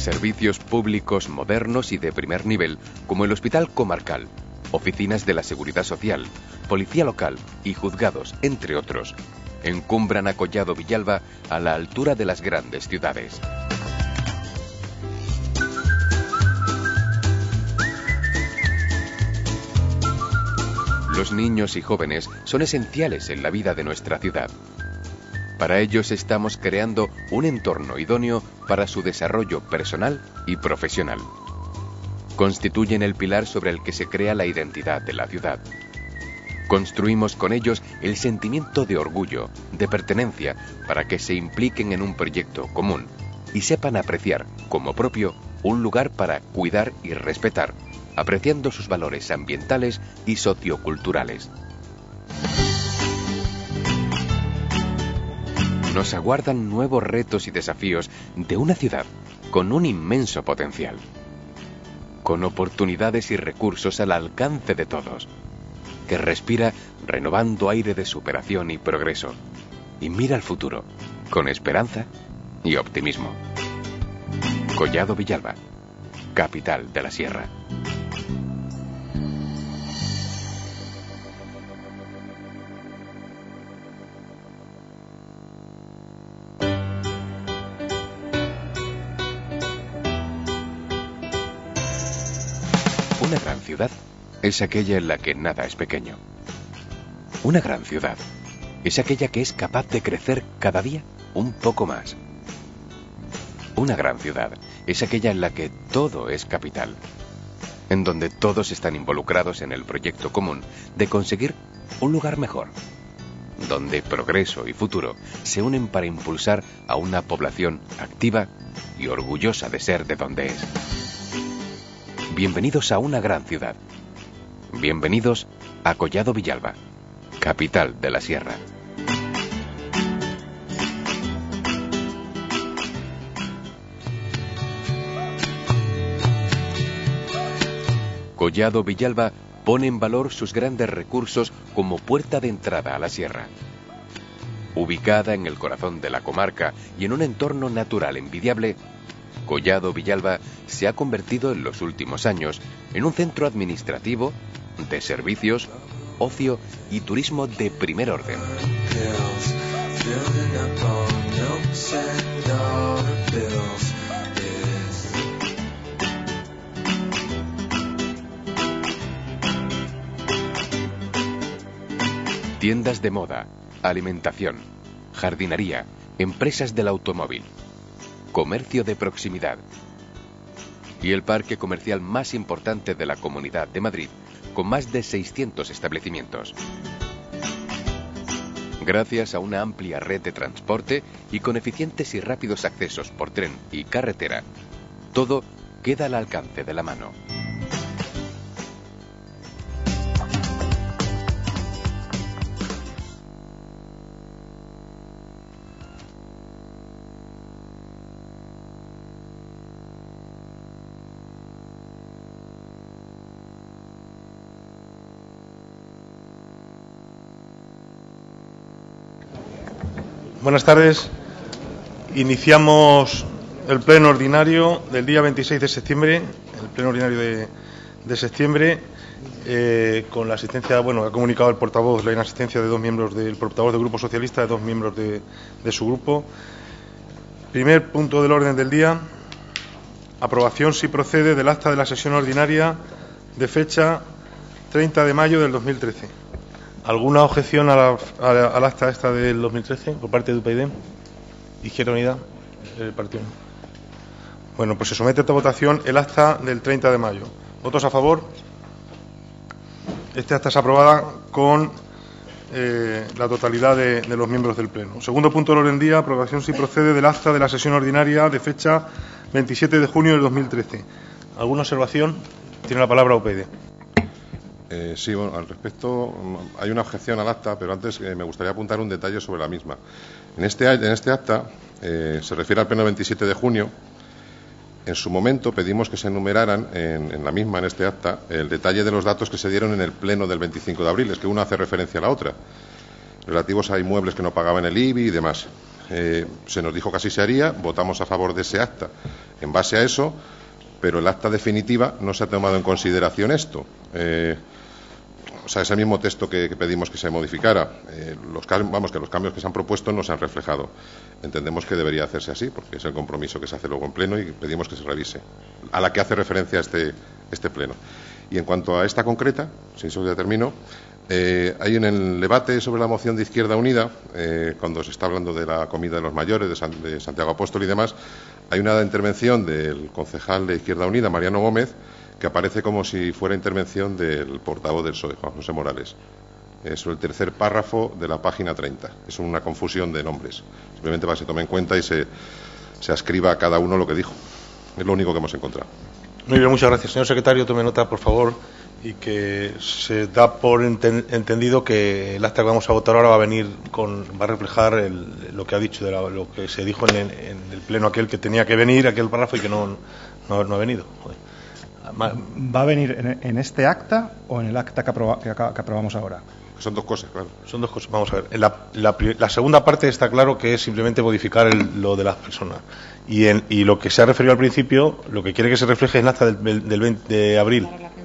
Servicios públicos modernos y de primer nivel, como el Hospital Comarcal, oficinas de la Seguridad Social, Policía Local y juzgados, entre otros, encumbran a Collado Villalba a la altura de las grandes ciudades. Los niños y jóvenes son esenciales en la vida de nuestra ciudad. Para ellos estamos creando un entorno idóneo para su desarrollo personal y profesional. Constituyen el pilar sobre el que se crea la identidad de la ciudad. Construimos con ellos el sentimiento de orgullo, de pertenencia, para que se impliquen en un proyecto común y sepan apreciar, como propio, un lugar para cuidar y respetar, apreciando sus valores ambientales y socioculturales. Nos aguardan nuevos retos y desafíos de una ciudad con un inmenso potencial, con oportunidades y recursos al alcance de todos, que respira renovando aire de superación y progreso, y mira al futuro con esperanza y optimismo. Collado Villalba, capital de la Sierra. Una gran ciudad es aquella en la que nada es pequeño. Una gran ciudad es aquella que es capaz de crecer cada día un poco más. Una gran ciudad es aquella en la que todo es capital, en donde todos están involucrados en el proyecto común de conseguir un lugar mejor, donde progreso y futuro se unen para impulsar a una población activa y orgullosa de ser de donde es. Bienvenidos a una gran ciudad. Bienvenidos a Collado Villalba, capital de la Sierra. Collado Villalba pone en valor sus grandes recursos como puerta de entrada a la sierra. Ubicada en el corazón de la comarca y en un entorno natural envidiable, Collado Villalba se ha convertido en los últimos años en un centro administrativo, de servicios, ocio y turismo de primer orden. Tiendas de moda, alimentación, jardinería, empresas del automóvil, comercio de proximidad y el parque comercial más importante de la Comunidad de Madrid, con más de 600 establecimientos. Gracias a una amplia red de transporte y con eficientes y rápidos accesos por tren y carretera, todo queda al alcance de la mano. Buenas tardes. Iniciamos el pleno ordinario del día 26 de septiembre, el pleno ordinario de septiembre, con la asistencia, ha comunicado el portavoz la inasistencia de dos miembros del portavoz del Grupo Socialista, de dos miembros de su grupo. Primer punto del orden del día: aprobación, si procede, del acta de la sesión ordinaria de fecha 30 de mayo del 2013. ¿Alguna objeción al acta esta del 2013 por parte de UPyD? Izquierda Unida, el partido. Bueno, pues se somete a esta votación el acta del 30 de mayo. ¿Votos a favor? Esta acta es aprobada con la totalidad de los miembros del Pleno. Segundo punto del orden del día: aprobación, si procede, del acta de la sesión ordinaria de fecha 27 de junio del 2013. ¿Alguna observación? Tiene la palabra UPyD. Sí, al respecto hay una objeción al acta, pero antes me gustaría apuntar un detalle sobre la misma. En este acta se refiere al pleno 27 de junio. En su momento pedimos que se enumeraran en la misma, en este acta, el detalle de los datos que se dieron en el pleno del 25 de abril. Es que una hace referencia a la otra, relativos a inmuebles que no pagaban el IBI y demás. se nos dijo que así se haría, votamos a favor de ese acta en base a eso, pero el acta definitiva no se ha tomado en consideración esto. O sea, ese mismo texto que pedimos que se modificara, que los cambios que se han propuesto no se han reflejado. Entendemos que debería hacerse así, porque es el compromiso que se hace luego en pleno y pedimos que se revise, a la que hace referencia este pleno. Y en cuanto a esta concreta, sin eso ya termino, hay en el debate sobre la moción de Izquierda Unida, cuando se está hablando de la comida de los mayores, de Santiago Apóstol y demás, hay una intervención del concejal de Izquierda Unida, Mariano Gómez, que aparece como si fuera intervención del portavoz del PSOE, Juan José Morales. Es el tercer párrafo de la página 30. Es una confusión de nombres. Simplemente para que se tome en cuenta y se ascriba a cada uno lo que dijo. Es lo único que hemos encontrado. Muy bien, muchas gracias. Señor secretario, tome nota, por favor, y que se da por entendido que el acta que vamos a votar ahora va a reflejar lo que ha dicho, lo que se dijo en el pleno aquel que tenía que venir, aquel párrafo, y que no ha venido. Joder. ¿Va a venir en este acta o en el acta que aprobamos ahora? Son dos cosas, claro. Son dos cosas. Vamos a ver. La segunda parte está claro que es simplemente modificar lo de las personas. Y lo que se ha referido al principio, lo que quiere que se refleje en el acta del 20 de abril.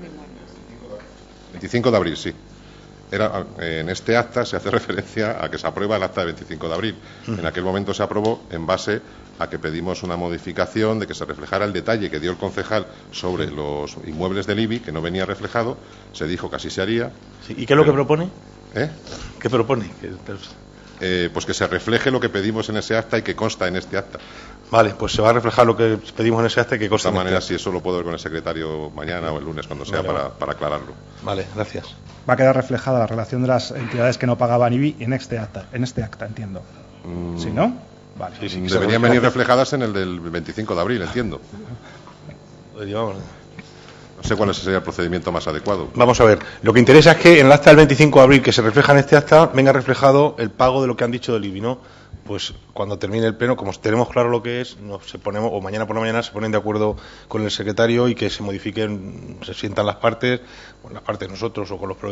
25 de abril, sí. En este acta se hace referencia a que se aprueba el acta del 25 de abril. En aquel momento se aprobó en base a que pedimos una modificación de que se reflejara el detalle que dio el concejal sobre los inmuebles del IBI, que no venía reflejado. Se dijo que así se haría. Sí, ¿y qué es lo que propone? ¿Qué propone? Pues que se refleje lo que pedimos en ese acta y que consta en este acta. Vale, pues se va a reflejar lo que pedimos en ese acta y que consta. De todas maneras, si eso lo puedo ver con el secretario mañana o el lunes, cuando sea, para aclararlo. Vale, gracias. Va a quedar reflejada la relación de las entidades que no pagaban IBI en este acta, entiendo. ¿Sí, no? Vale. Sí, deberían venir reflejadas en el del 25 de abril, entiendo. No sé cuál sería el procedimiento más adecuado. Vamos a ver, lo que interesa es que en el acta del 25 de abril que se refleja en este acta venga reflejado el pago de lo que han dicho del IBI, ¿no? Pues cuando termine el pleno, como tenemos claro lo que es, o mañana por la mañana se ponen de acuerdo con el secretario y que se modifiquen, se sientan las partes nosotros o con los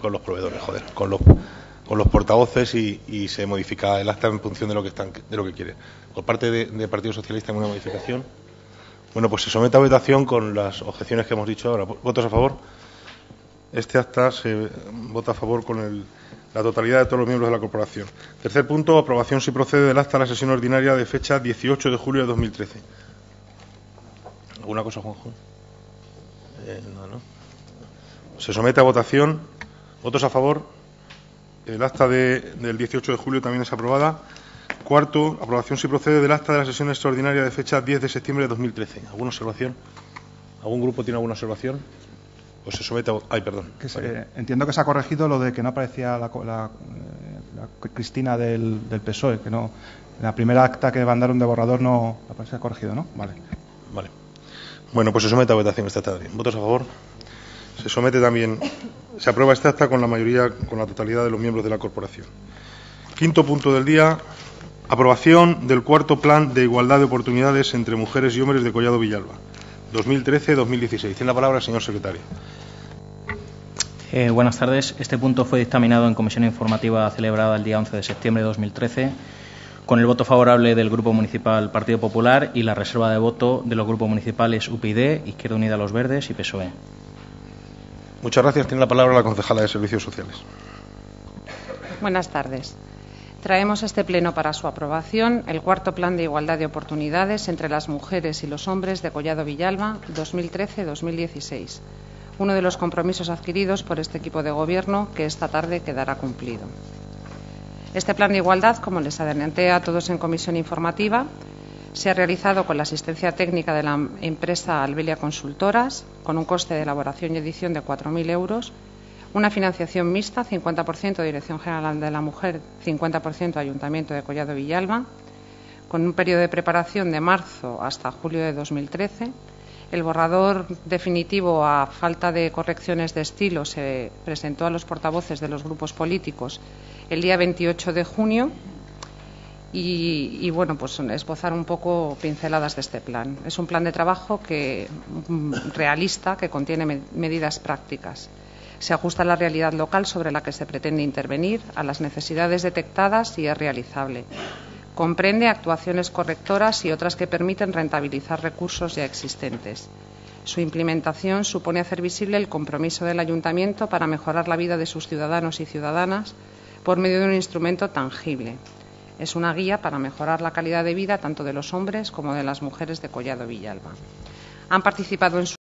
portavoces y se modifica el acta en función de lo que quiere. Por parte de Partido Socialista, ¿hay una modificación? Bueno, pues se somete a votación con las objeciones que hemos dicho ahora. ¿Votos a favor? Este acta se vota a favor con la totalidad de todos los miembros de la corporación. Tercer punto, aprobación si procede del acta de la sesión ordinaria de fecha 18 de julio de 2013. ¿Alguna cosa, Juanjo? No. Se somete a votación. ¿Votos a favor? El acta del 18 de julio también es aprobada. Cuarto, aprobación si procede del acta de la sesión extraordinaria de fecha 10 de septiembre de 2013. ¿Alguna observación? ¿Algún grupo tiene alguna observación? Pues se somete a... entiendo que se ha corregido lo de que no aparecía la Cristina del PSOE, que no, en la primera acta que mandaron de borrador no aparecía corregido, ¿no? Vale. Bueno, pues se somete a votación esta tarde. ¿Votos a favor? Se somete también... Se aprueba esta acta con la mayoría, con la totalidad de los miembros de la corporación. Quinto punto del día... Aprobación del cuarto Plan de Igualdad de Oportunidades entre Mujeres y Hombres de Collado Villalba, 2013-2016. Tiene la palabra el señor secretario. Buenas tardes. Este punto fue dictaminado en comisión informativa celebrada el día 11 de septiembre de 2013, con el voto favorable del Grupo Municipal Partido Popular y la reserva de voto de los grupos municipales UPyD, Izquierda Unida Los Verdes y PSOE. Muchas gracias. Tiene la palabra la concejala de Servicios Sociales. Buenas tardes. Traemos a este pleno para su aprobación el cuarto Plan de Igualdad de Oportunidades entre las mujeres y los hombres de Collado Villalba 2013-2016, uno de los compromisos adquiridos por este equipo de gobierno que esta tarde quedará cumplido. Este plan de igualdad, como les adelanté a todos en comisión informativa, se ha realizado con la asistencia técnica de la empresa Albelia Consultoras, con un coste de elaboración y edición de 4.000 euros, una financiación mixta, 50% Dirección General de la Mujer, 50% Ayuntamiento de Collado Villalba, con un periodo de preparación de marzo hasta julio de 2013. El borrador definitivo, a falta de correcciones de estilo, se presentó a los portavoces de los grupos políticos el día 28 de junio y bueno, pues esbozar un poco pinceladas de este plan. Es un plan de trabajo realista que contiene medidas prácticas. Se ajusta a la realidad local sobre la que se pretende intervenir, a las necesidades detectadas y es realizable. Comprende actuaciones correctoras y otras que permiten rentabilizar recursos ya existentes. Su implementación supone hacer visible el compromiso del Ayuntamiento para mejorar la vida de sus ciudadanos y ciudadanas por medio de un instrumento tangible. Es una guía para mejorar la calidad de vida tanto de los hombres como de las mujeres de Collado Villalba. Han participado en su